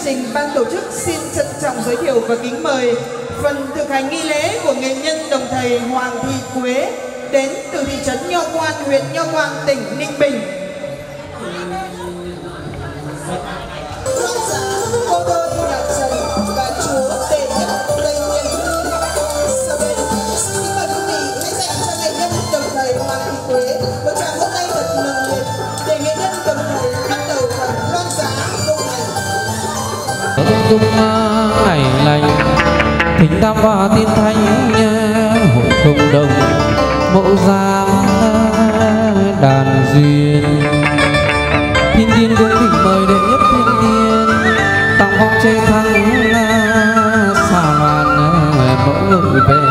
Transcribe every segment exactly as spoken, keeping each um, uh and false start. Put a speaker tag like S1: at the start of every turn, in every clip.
S1: trình, ban tổ chức xin trân trọng giới thiệu và kính mời phần thực hành nghi lễ của nghệ nhân đồng thầy Hoàng Thị Quế đến từ thị trấn Nho Quan, huyện Nho Quan, tỉnh Ninh Bình. Cô đơn nhạc trần và chúa đệ nhất tây nguyên. Sau đây xin kính mời quý vị hãy dành cho nghệ nhân đồng thầy Hoàng Thị Quế một tràng vỗ tay thật nồng nhiệt để nghệ nhân đồng thầy bắt đầu phần loan giá câu này.
S2: Dung ngày lành thính tam và tiên thanh hội không đồng mẫu giang đàn duyên thiên tiên cũng thỉnh mời đệ nhất thiên tiên tặng vong chơi thăng xa hoàn mẫu người về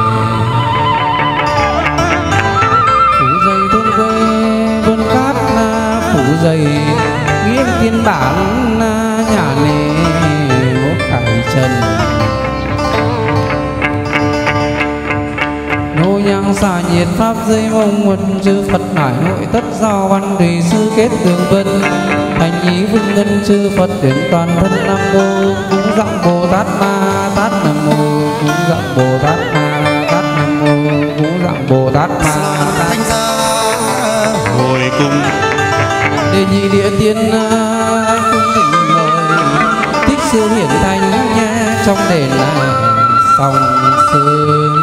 S2: phủ dày thôn quê vườn cát phủ dày nghiêng tiên bản nhà nề mốt cải trần nô nhang xả nhiệt pháp dây mông nguồn chư Phật hải hội tất giao văn thủy sư kết tường vân thành ý vương ngân chư Phật đến toàn thân nam mô cúng dặm Bồ Tát Ma Tát Nam mô cúng dặm Bồ Tát Ma Tát Nam mô cúng dặm Bồ Tát Ma
S3: Thanh gia hồi cùng
S2: đề nhị địa tiên cung thỉnh mời thích sư hiển thành nha trong đền là song sơn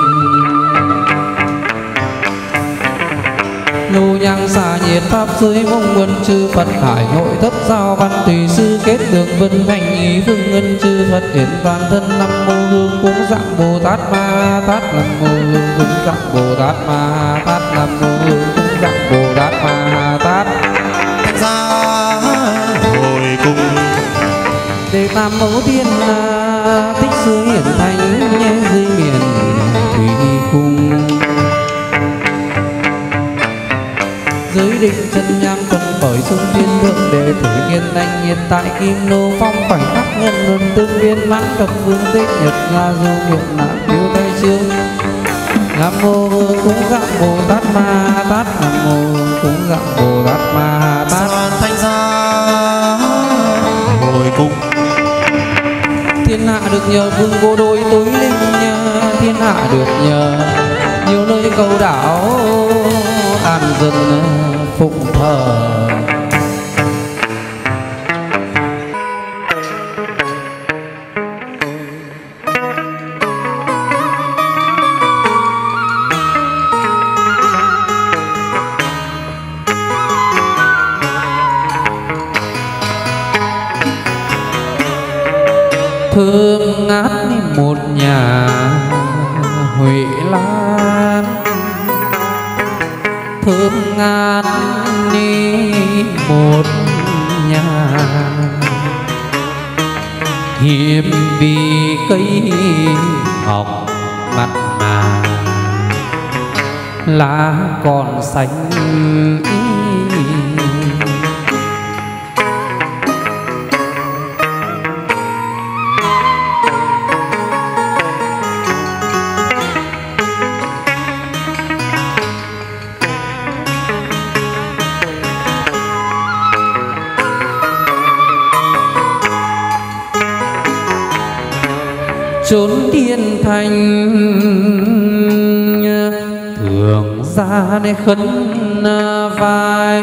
S2: nô nhang xả nhiệt pháp dưới mông nguồn chư Phật hải nội thất giao văn tùy sư kết tường vân thành ý vương ngân chư Phật hiển toàn thân nam mô hương cúng dặm Bồ Tát Ma Tát Nam mô hương cúng dặm Bồ Tát Ma Tát Nam mô hương cúng dặm Bồ Tát Ma Tát
S3: Thanh gia hồi cùng
S2: đề tam mẫu tiên thích sư hiển thành dưới miền thủy cung giới định chân nhang tuần bởi xuân thiên thượng đệ thử nghiên anh nhiệt tại kim nô phong khoảnh khắc nhân luân tương viên mãn thập phương tích nhật la du nguyện nạn tiêu tay chương nam mô cúng dặm Bồ Tát Ma Tát Nam mô cúng dặm Bồ Tát Ma Tát
S3: Thanh gia hồi cùng
S2: thiên hạ được nhờ vương vô đôi tối linh thiên hạ được nhờ nhiều nơi cầu đảo an dân phụng thờ thơm ngát một nhà huệ lan thơm ngát đi một nhà hiếm vì cây ngọc mặt mà lá còn xanh chốn thiên thành thường ra để khấn vai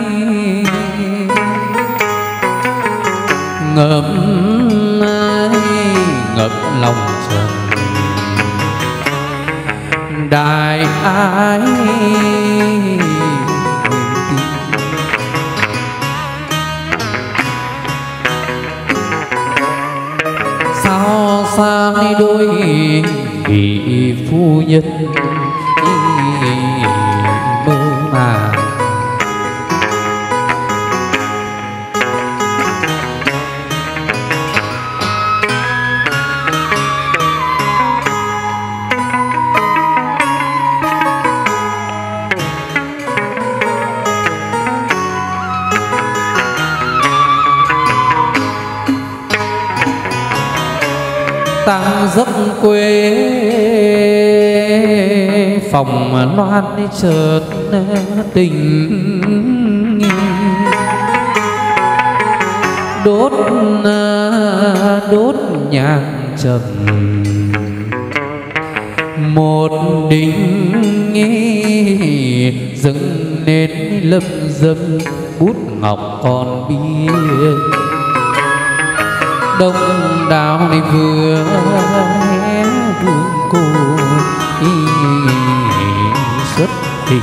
S2: ngậm ngập lòng trần đại ái sao xa đôi vị phu nhân mơ màng tăng dấp quê phòng loan chợt tình đốt đốt nhang trầm một đỉnh dâng nến lâm dâm bút ngọc còn biên đông đảo này vừa hé vương cô xuất hình.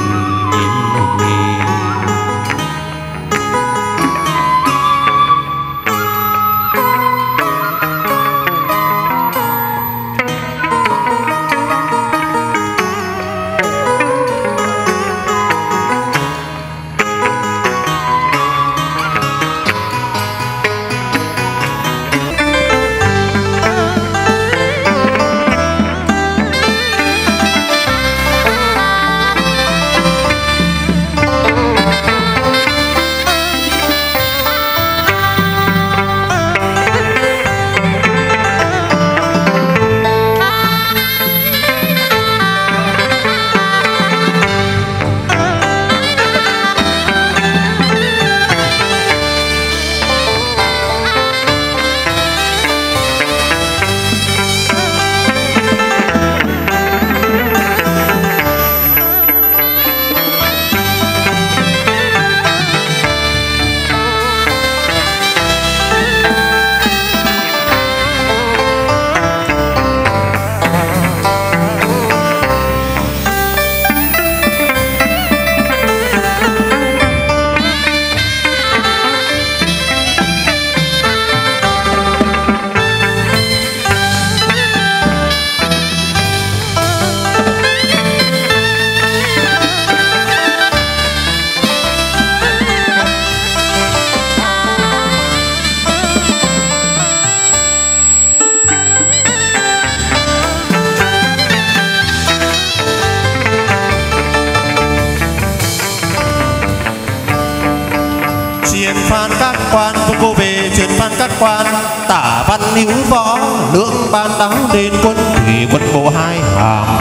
S3: Quan cô về truyền phan các quan tả văn hữu võ lưỡng ban đáo đền quân thủy quân bộ hai hàng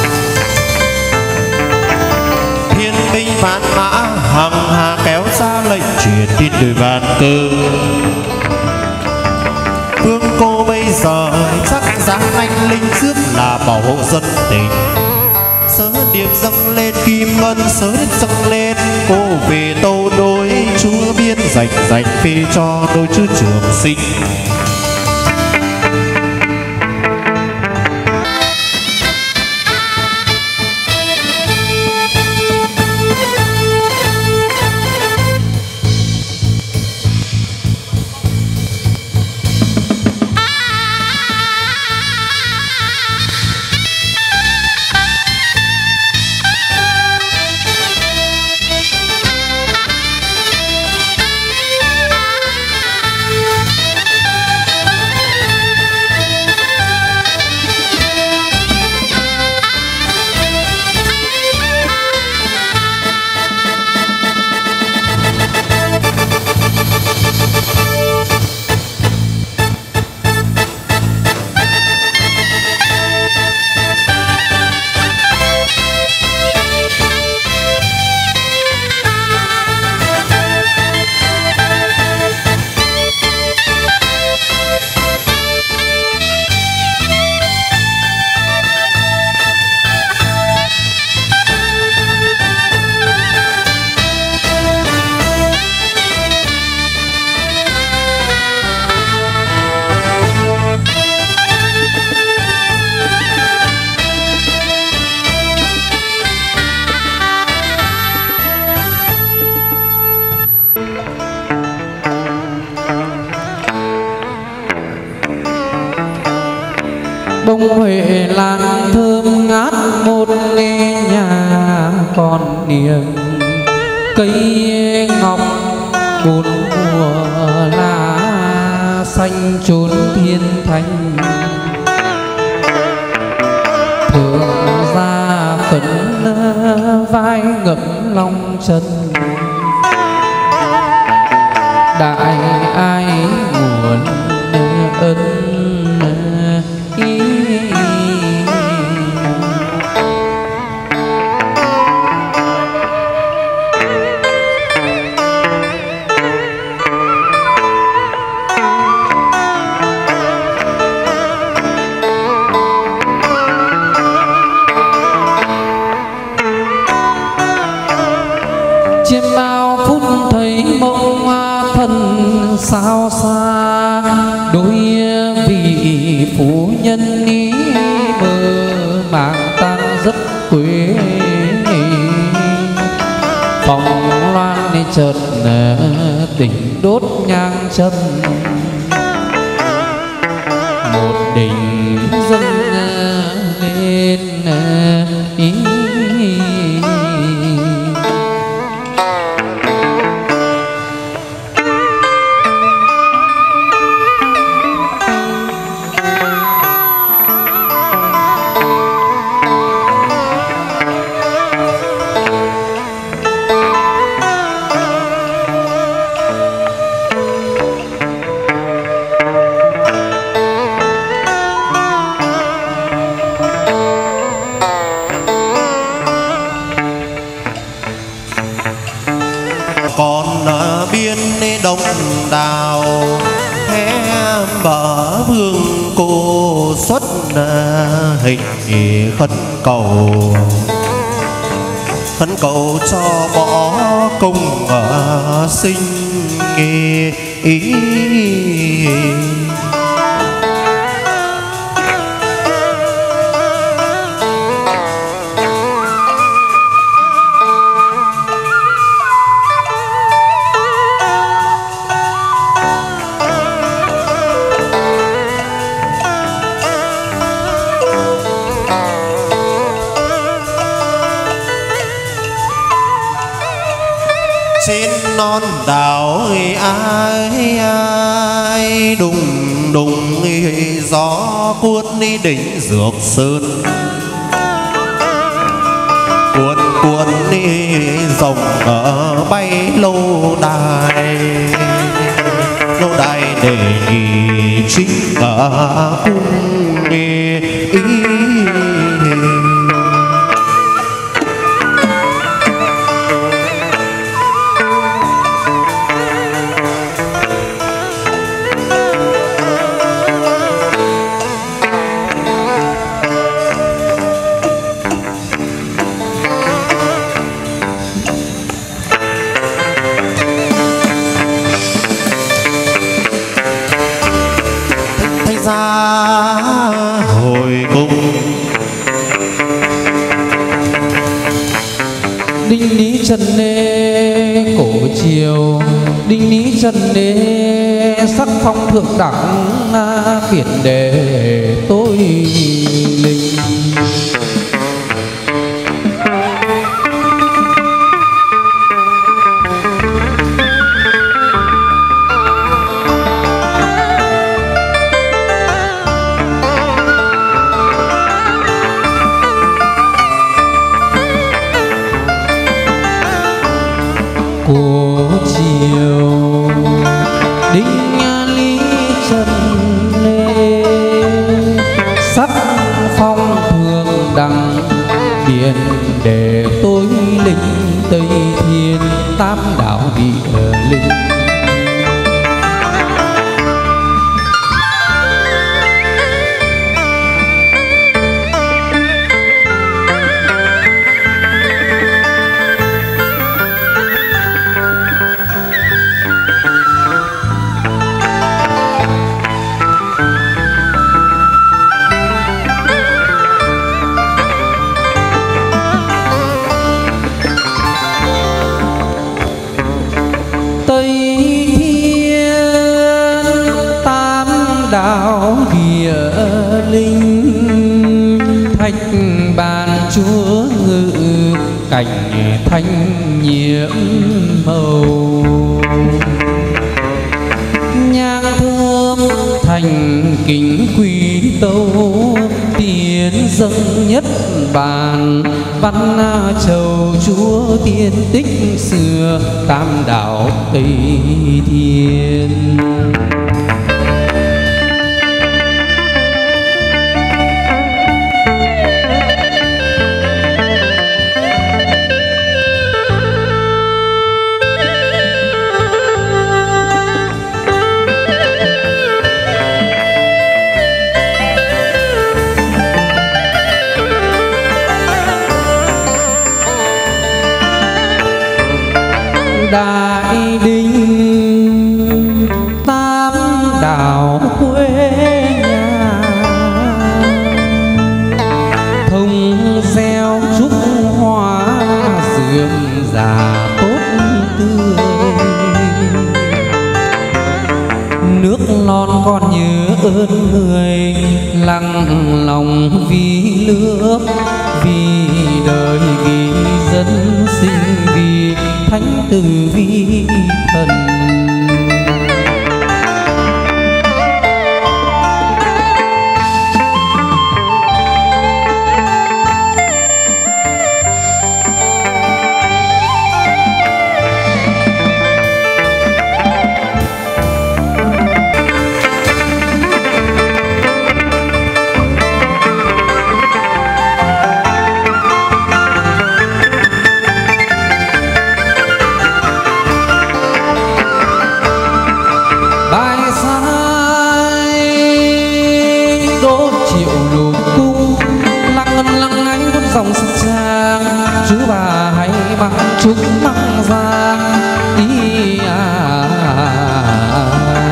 S3: thiên binh vạn mã hằng hà kéo xa lệnh truyền tin đời vạn cơ vương cô bây giờ sắc dáng anh linh trước là bảo hộ dân tình sớ điệp dâng lên kim ngân sớ điệp dâng lên cô về tâu đối chúa biên dành dành phê cho đôi chữ trường sinh
S2: bông huệ lan thơm ngát một nhà còn niềm cây ngọc bốn mùa lá xanh trốn thiên thanh thường ra phấn vai ngậm long chân đại ai nguồn ân vị phu nhân ý mơ màng tan giấc quê. Phòng loan đi chợt đỉnh đốt nhang chân, một đỉnh dâng lên ý.
S3: Còn ở biên đông đảo hé bờ vương cô xuất hình khấn cầu, khấn cầu cho bỏ công ở sinh ý, ý. Trên non đảo ai ai đùng đùng gió cuốn đỉnh dược sơn, cuốn cuốn rồng ở bay lâu đài, lâu đài để nghỉ chính ở cung ý. Hồi cung
S2: đinh ní chân nê cổ chiều, đinh ní chân nê sắc phong thượng đẳng, biển đề tôi linh. Cổ chiều đinh lý chân lê, sắc phong thường đẳng, biển để tôi linh. Tây thiên tam đảo địa linh, đảo địa linh. Thạch bàn chúa ngự cảnh thanh nhiễm màu, nhang thơm thành kính quý tâu. Tiến dâng nhất bàn văn châu chúa tiên tích xưa tam đảo Tây Thiên. Đại đình tam người lặng lòng vì nước, vì đời vì dân sinh, vì thánh tử vì thần. Dòng sắc trang chú bà hãy mặc chúng măng giang ý à, à.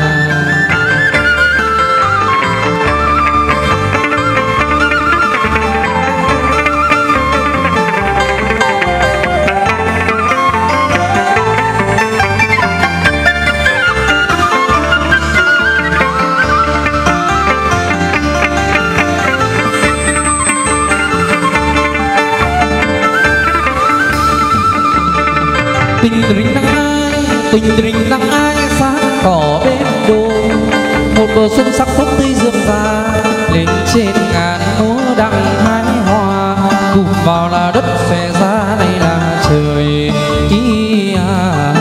S2: Tình rình nắng ai, tình rình nắng ai sáng tỏ bên đồi. Một bờ xuân sắc phúc tươi rượm ra lên trên ngàn lúa đặng hái hoa. Cùng vào là đất xòe ra, đây là trời ý à.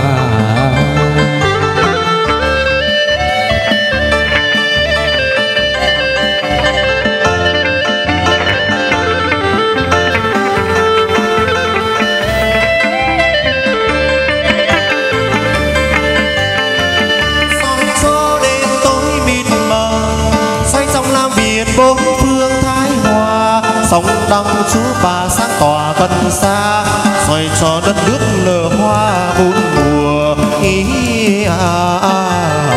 S3: bốn phương thái hòa, sóng đăng chú bà sáng tỏa gần xa, xoay cho đất nước nở hoa bốn mùa ý à, à.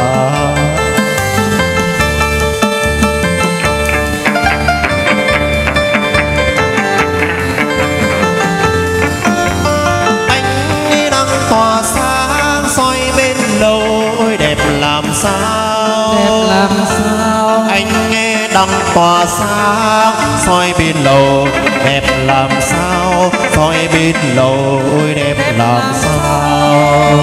S3: Ánh nắng tỏa sáng soi bên lầu, ôi đẹp làm sao,
S2: đẹp làm sao.
S3: Anh nghe đăng tỏa sáng soi bên lầu, đẹp làm sao, soi bên lầu, ôi đẹp làm sao.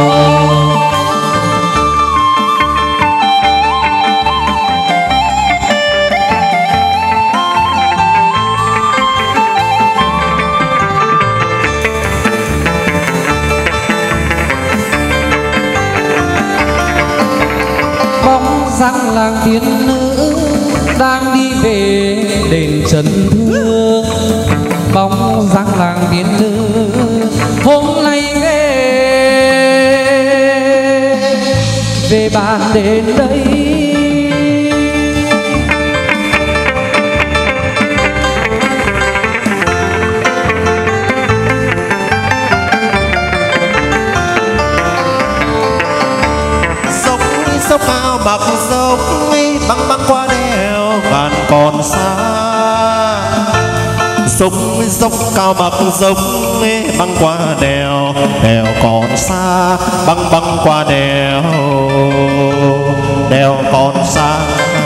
S2: Bóng dáng làng tiên nữ đang đi về đền Trần Thương. Bóng dáng làng tiên nữ hôm nay về về bàn đến đây.
S3: Dốc dốc cao bạc dốc băng băng qua đèo ngàn còn xa, dốc dốc cao bạc dốc băng qua đèo đèo còn xa, băng băng qua đèo đèo còn xa.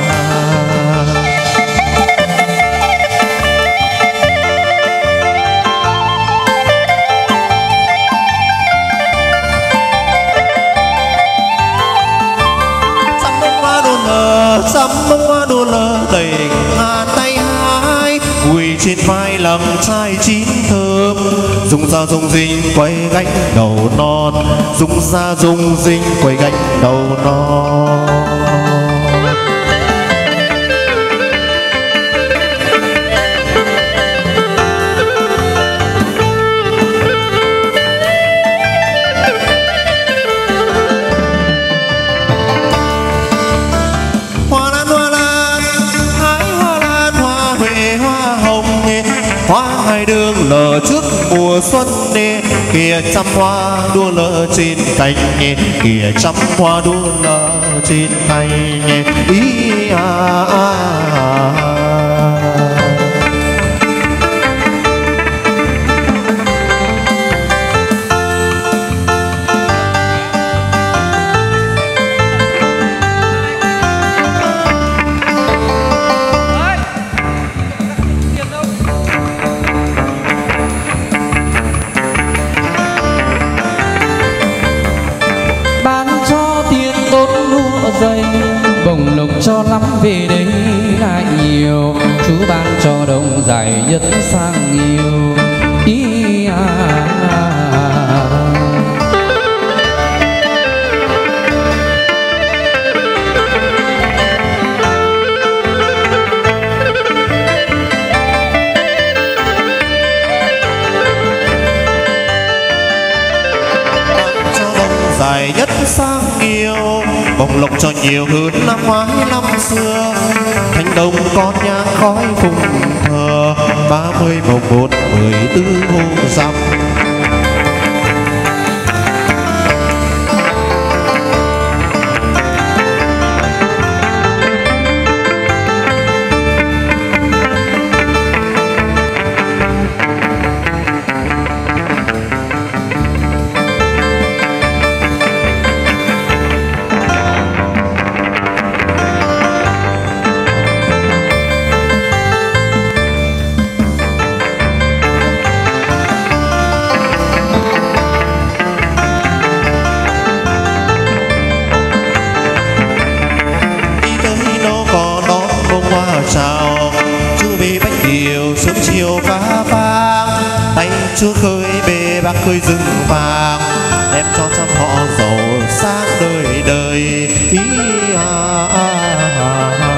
S3: Sắm bông hoa đua lơ đầy ngàn tay hái, quỳ trên vai làng trai chín thơm, dùng ra dùng dinh quay gánh đầu non, dùng ra dùng dinh quay gánh đầu non. Hai đường lờ trước mùa xuân nè, kìa trăm hoa đua lờ trên cành nhẹ, kìa trăm hoa đua lờ trên cành nhẹ ý à, à, à.
S2: lại nhiều, Chúa ban cho đồng dài nhất sang nhiều. Ý à,
S3: dài nhất sang nhiều, bồng lộc cho nhiều hơn năm ngoái năm xưa. Thành đông con nhang khói phùng thờ, ba mươi mồng một mười tư hôm rằm. Chào chú về bánh kiều sớm chiều phá vang, tay chúa khơi bề bạc khơi rừng vàng, đem cho trăm họ giàu sang đời đời. Ý à, à, à, à.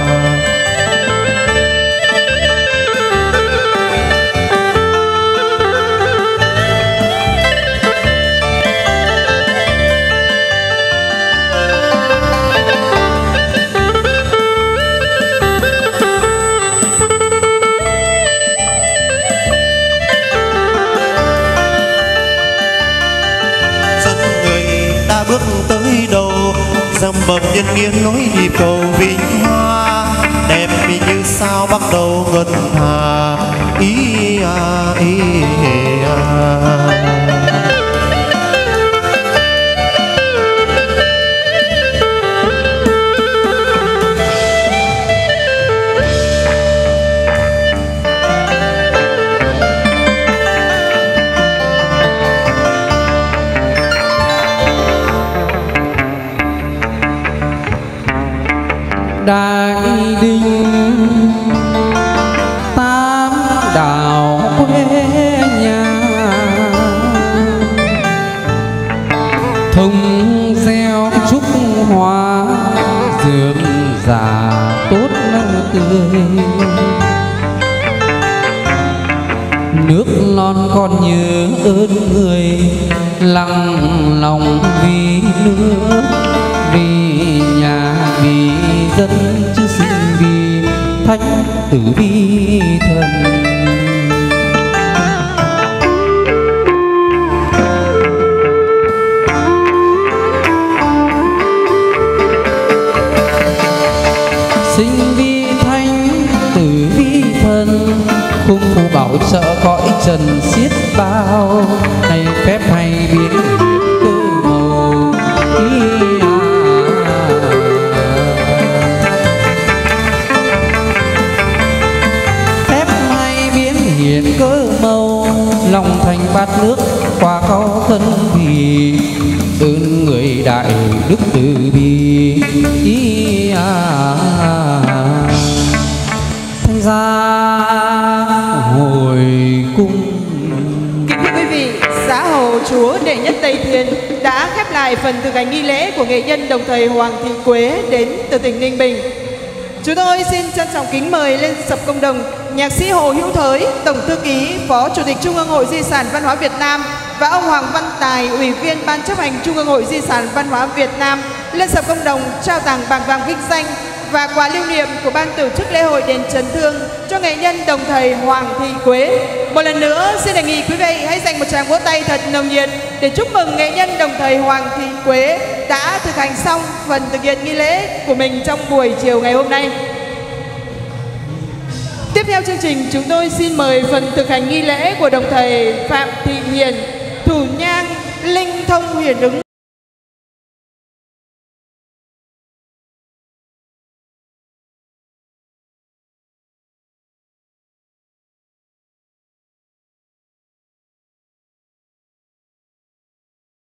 S3: Bước tới đầu dầm bầm nhân nghiêng nối nhịp cầu vinh hoa, đẹp như sao bắt đầu ngân hà. Ý à, ý à.
S2: Đại đình tam đảo quê nhà, thông gieo trúc hoa rượm rà tốt tươi. Nước non còn nhớ ơn người, lặng lòng vì nước vì nhà vì dân, chứ xin vì thánh tử vi thần. Xin vi thánh tử vi thần, khung phù bảo trợ cõi trần xiết bao, này phép hay biến cơ màu. Ý hiện cơ màu, lòng thành bát nước qua câu thân vì, ơn người đại đức từ bi. Ý à, thành ra hồi cung.
S1: Kính thưa quý vị, xã Hồ Chúa Đệ Nhất Tây Thiên đã khép lại phần thực hành nghi lễ của nghệ nhân đồng thời Hoàng Thị Quế đến từ tỉnh Ninh Bình. Chúng tôi xin trân trọng kính mời lên sập công đồng nhạc sĩ Hồ Hữu Thới, Tổng thư ký, Phó Chủ tịch Trung ương Hội Di sản Văn hóa Việt Nam, và ông Hoàng Văn Tài, Ủy viên Ban chấp hành Trung ương Hội Di sản Văn hóa Việt Nam lên sập công đồng trao tặng bằng vàng vinh danh và quà lưu niệm của ban tổ chức lễ hội đền Trấn Thương cho nghệ nhân đồng thời Hoàng Thị Quế. Một lần nữa xin đề nghị quý vị hãy dành một tràng vỗ tay thật nồng nhiệt để chúc mừng nghệ nhân đồng thời Hoàng Thị Quế đã thực hành xong phần thực hiện nghi lễ của mình trong buổi chiều ngày hôm nay. Tiếp theo chương trình, chúng tôi xin mời phần thực hành nghi lễ của đồng thầy Phạm Thị Hiền, thủ nhang linh thông huyền ứng